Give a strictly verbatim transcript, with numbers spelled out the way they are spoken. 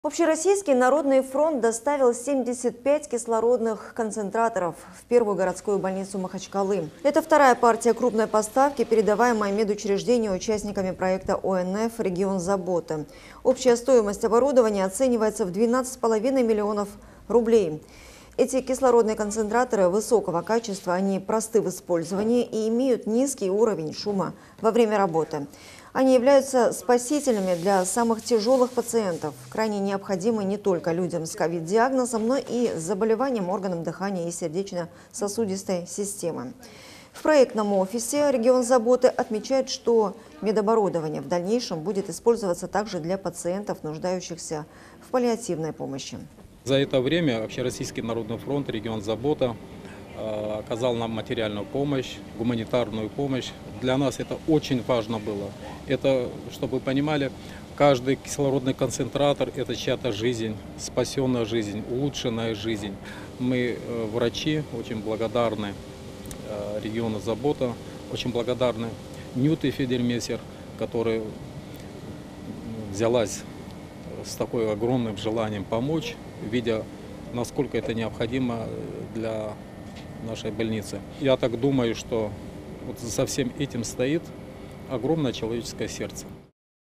Общероссийский народный фронт доставил семьдесят пять кислородных концентраторов в первую городскую больницу Махачкалы. Это вторая партия крупной поставки, передаваемая медучреждению участниками проекта О Н Ф «Регион заботы». Общая стоимость оборудования оценивается в двенадцать с половиной миллионов рублей. Эти кислородные концентраторы высокого качества, они просты в использовании и имеют низкий уровень шума во время работы. Они являются спасительными для самых тяжелых пациентов, крайне необходимы не только людям с ковид-диагнозом, но и с заболеванием органов дыхания и сердечно-сосудистой системы. В проектном офисе «Регион заботы» отмечают, что медоборудование в дальнейшем будет использоваться также для пациентов, нуждающихся в паллиативной помощи. За это время Общероссийский народный фронт «Регион забота» оказал нам материальную помощь, гуманитарную помощь. Для нас это очень важно было. Это, чтобы вы понимали, каждый кислородный концентратор – это чья-то жизнь, спасенная жизнь, улучшенная жизнь. Мы, врачи, очень благодарны «Региону забота», очень благодарны Нюте Федермессер, которая взялась с такой огромным желанием помочь, видя, насколько это необходимо для нашей больницы. Я так думаю, что вот за всем этим стоит огромное человеческое сердце.